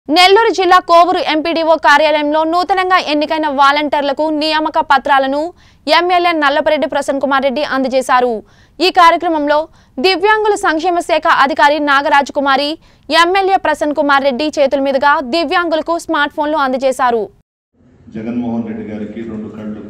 నెల్లూరు జిల్లా కోవూరు ఎంపీడీఓ కార్యాలయంలో నూతనంగా ఎన్నికైన వాలంటీర్లకు నియామక పత్రాలను ఎమ్మెల్యే నల్లపరెడ్డి ప్రసన్న కుమార్ రెడ్డి అందజేశారు। ఈ కార్యక్రమంలో దివ్యాంగుల సంక్షేమ శాఖ అధికారి నాగరాజ్ కుమారి ఎమ్మెల్యే ప్రసన్న కుమార్ రెడ్డి చేతుల మీదుగా దివ్యాంగులకు స్మార్ట్ ఫోన్లు అందజేశారు। జగన్మోహన్ రెడ్డి గారికి రెండు కళ్ళు।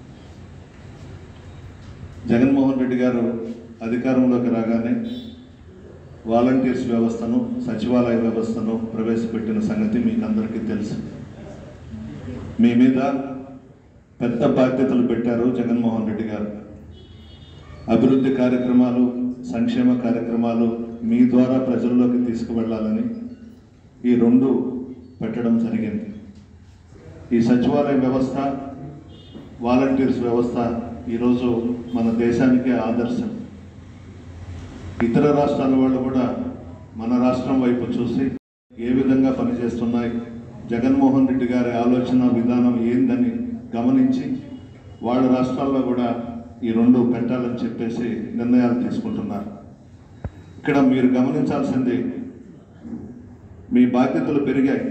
జగన్మోహన్ రెడ్డి గారు అధికారంలోకి రాగానే వాలంటీర్స్ వ్యవస్థను సచివాలయ వ్యవస్థను ప్రవేశపెట్టిన సంగతి మీకు అందరికీ తెలుసు। మీ మీద పెద్ద బాధ్యతలు పెట్టారు జగన్మోహన్ రెడ్డి గారు। అభివృద్ధి కార్యక్రమాలు సంక్షేమ కార్యక్రమాలు మీ ద్వారా ప్రజల్లోకి తీసుకువెళ్ళాలని ఈ రెండు పెట్టడం జరిగింది। ఈ సచివాలయ వ్యవస్థ వాలంటీర్స్ వ్యవస్థ ఈరోజు మన దేశానికే ఆదర్శం। ఇతర రాష్ట్రాల వాళ్ళు కూడా మన రాష్ట్రం వైపు చూసి ఏ విధంగా పనిచేస్తున్నాయి, జగన్మోహన్ రెడ్డి గారి ఆలోచన విధానం ఏందని గమనించి వాళ్ళ రాష్ట్రాల్లో కూడా ఈ రెండు పెట్టాలని చెప్పేసి నిర్ణయాలు తీసుకుంటున్నారు। ఇక్కడ మీరు గమనించాల్సింది మీ బాధ్యతలు పెరిగాయి।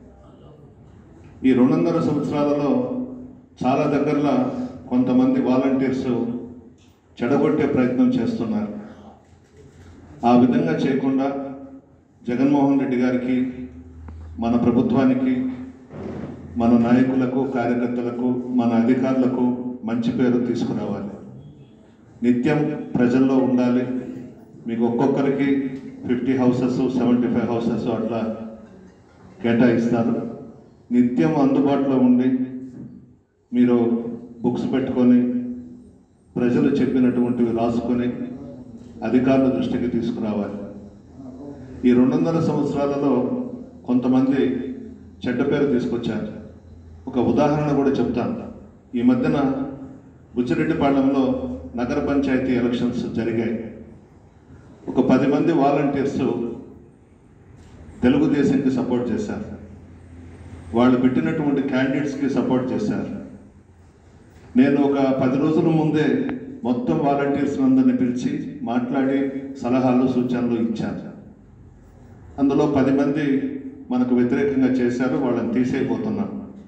ఈ 2.5 సంవత్సరాలలో చాలా దగ్గరలో కొంతమంది వాలంటీర్స్ చెడగొట్టే ప్రయత్నం చేస్తున్నారు। ఆ విధంగా చేయకుండా జగన్మోహన్ రెడ్డి గారికి మన ప్రభుత్వానికి మన నాయకులకు కార్యకర్తలకు మన అధికారులకు మంచి పేరు తీసుకురావాలి। నిత్యం ప్రజల్లో ఉండాలి। మీకు ఒక్కొక్కరికి 50 హౌసెస్ 75 హౌసెస్ అట్లా కేటాయిస్తారు। నిత్యం అందుబాటులో ఉండి మీరు బుక్స్ పెట్టుకొని ప్రజలు చెప్పినటువంటివి రాసుకొని అధికారుల దృష్టికి తీసుకురావాలి। ఈ 2.5 సంవత్సరాలలో కొంతమంది చెడ్డ పేరు తీసుకొచ్చారు। ఒక ఉదాహరణ కూడా చెప్తాను। ఈ మధ్యన బుచ్చిరెడ్డిపాళెంలో నగర పంచాయతీ ఎలక్షన్స్ జరిగాయి। ఒక 10 మంది వాలంటీర్స్ తెలుగుదేశంకి సపోర్ట్ చేశారు। వాళ్ళు పెట్టినటువంటి క్యాండిడేట్స్కి సపోర్ట్ చేశారు। నేను ఒక 10 రోజుల ముందే మొత్తం వాలంటీర్స్ అందరిని పిలిచి మాట్లాడి సలహాలు సూచనలు ఇచ్చారు। అందులో 10 మంది మనకు వ్యతిరేకంగా చేశారు, వాళ్ళని తీసేయబోతున్నాం।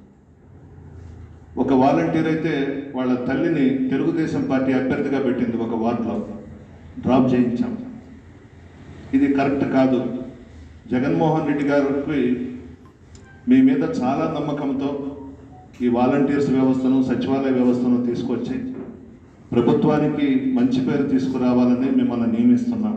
ఒక వాలంటీర్ అయితే వాళ్ళ తల్లిని తెలుగుదేశం పార్టీ అభ్యర్థిగా పెట్టింది, ఒక వార్డులో డ్రాప్ చేయించాం। ఇది కరెక్ట్ కాదు। జగన్మోహన్ రెడ్డి గారికి మీ మీద చాలా నమ్మకంతో ఈ వాలంటీర్స్ వ్యవస్థను సచివాలయ వ్యవస్థను తీసుకొచ్చి ప్రభుత్వానికి మంచి పేరు తీసుకురావాలని మిమ్మల్ని నియమిస్తున్నాం।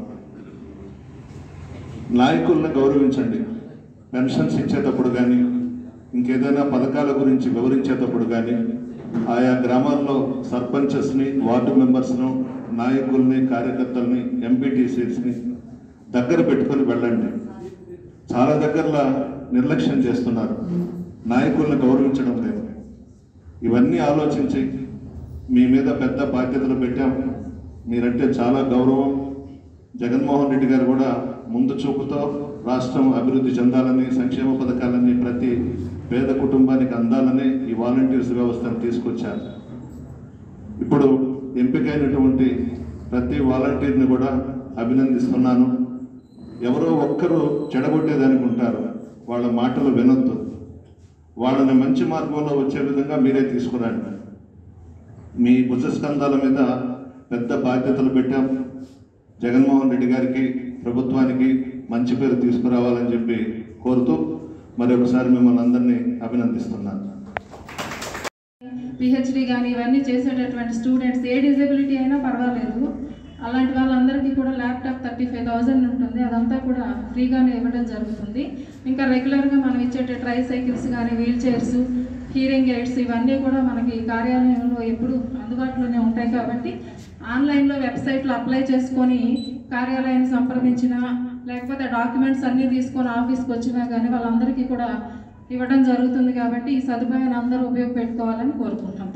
నాయకులను గౌరవించండి। పెన్షన్స్ ఇచ్చేటప్పుడు కానీ ఇంకేదైనా పథకాల గురించి వివరించేటప్పుడు కానీ ఆయా గ్రామాల్లో సర్పంచెస్ని వార్డు మెంబర్స్ను నాయకుల్ని కార్యకర్తల్ని ఎంపీటీసీస్ని దగ్గర పెట్టుకొని వెళ్ళండి। చాలా దగ్గరలో నిర్లక్ష్యం చేస్తున్నారు, నాయకులను గౌరవించడం లేదు। ఇవన్నీ ఆలోచించి మీ మీద పెద్ద బాధ్యతలు పెట్టాం। మీరంటే చాలా గౌరవం। జగన్మోహన్ రెడ్డి గారు కూడా ముందు చూపుతో రాష్ట్రం అభివృద్ధి చెందాలని సంక్షేమ పథకాలన్నీ ప్రతి పేద కుటుంబానికి అందాలని ఈ వాలంటీర్స్ వ్యవస్థను తీసుకొచ్చారు। ఇప్పుడు ఎంపికైనటువంటి ప్రతి వాలంటీర్ని కూడా అభినందిస్తున్నాను। ఎవరో ఒక్కరు చెడగొట్టేదానికి ఉంటారు, వాళ్ళ మాటలు వినొద్దు। వాళ్ళని మంచి మార్గంలో వచ్చే విధంగా మీరే తీసుకురండి। మీ భుజస్కంధాల మీద పెద్ద బాధ్యతలు పెట్టాం। జగన్మోహన్ రెడ్డి గారికి ప్రభుత్వానికి మంచి పేరు తీసుకురావాలని చెప్పి కోరుతూ మరొకసారి మిమ్మల్ని అందరినీ అభినందిస్తున్నాను। పిహెచ్డి కానీ ఇవన్నీ చేసేటటువంటి స్టూడెంట్స్ ఏ డిజబిలిటీ అయినా పర్వాలేదు, అలాంటి వాళ్ళందరికీ కూడా ల్యాప్టాప్ 35,000 ఉంటుంది, అదంతా కూడా ఫ్రీగానే ఇవ్వడం జరుగుతుంది। ఇంకా రెగ్యులర్గా మనం ఇచ్చే ట్రై సైకిల్స్ కానీ వీల్ చైర్స్ హీరింగ్ ఎయిడ్స్ ఇవన్నీ కూడా మనకి కార్యాలయంలో ఎప్పుడు అందుబాటులోనే ఉంటాయి కాబట్టి ఆన్లైన్లో వెబ్సైట్లో అప్లై చేసుకొని కార్యాలయాన్ని సంప్రదించినా లేకపోతే డాక్యుమెంట్స్ అన్నీ తీసుకొని ఆఫీస్కి వచ్చినా కానీ వాళ్ళందరికీ కూడా ఇవ్వడం జరుగుతుంది కాబట్టి ఈ సదుపాయాన్ని అందరూ ఉపయోగపెట్టుకోవాలని కోరుకుంటాం।